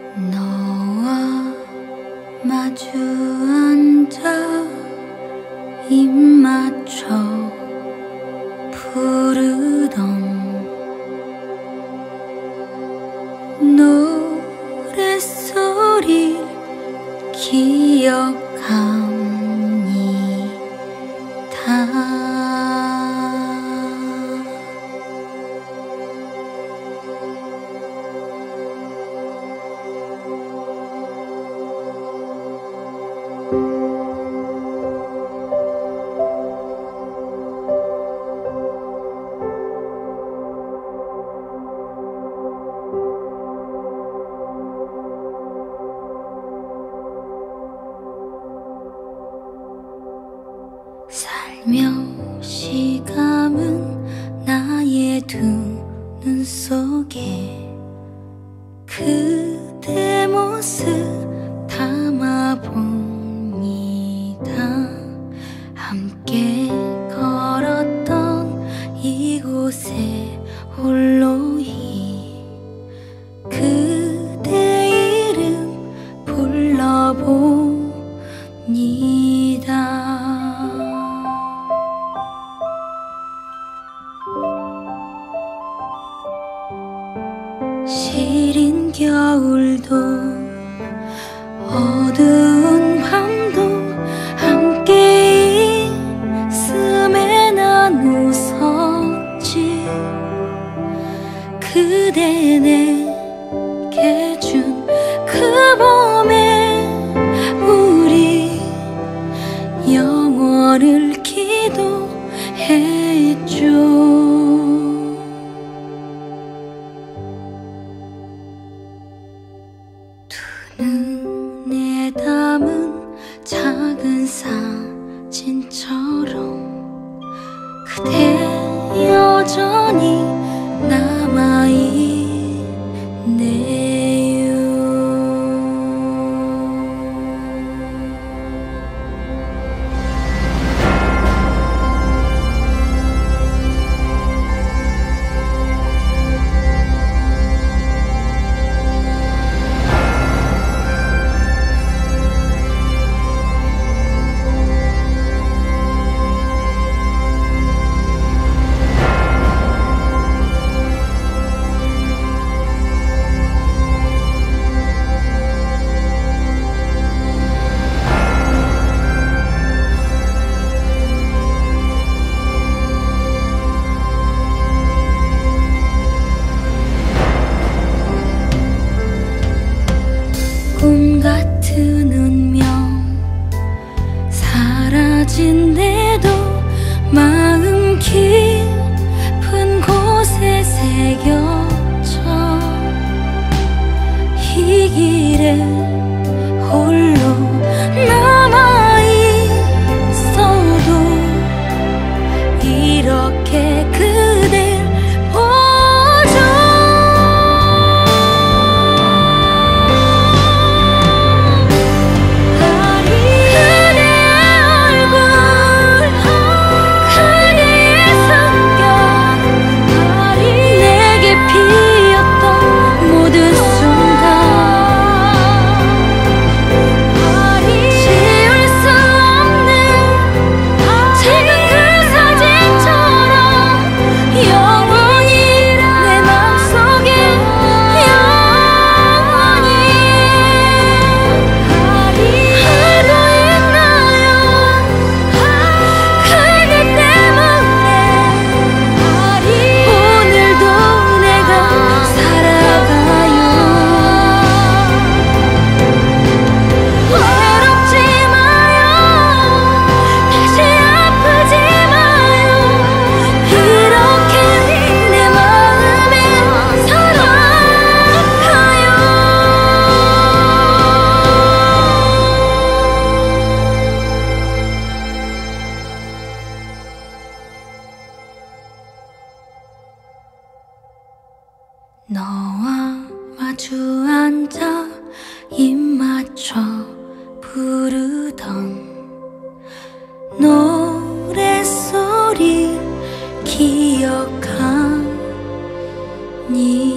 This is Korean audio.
너와 마주 앉아 입 맞춰 부르던 노랫소리를 기억합니다. 살며시 감은 나의 두 눈 속에 그대 모습 담아봅니다. 함께 걸었던 이곳에 홀로이 그대 이름 불러봅니다. 시린 겨울도 어두운 밤도 함께 있음에 난 웃었지. 그대 내게 준 그 봄에 우리 영원을 기도했죠. 눈에 담은 작은 사진처럼 그대 여전히 남아있네요. 꿈 같은 운명 사라진데도 마음 깊은 곳에 새겨져 이 길에 홀로 남아있어도 이렇게 그댈 너와 마주 앉아 입 맞춰 부르던 노랫소리 기억하니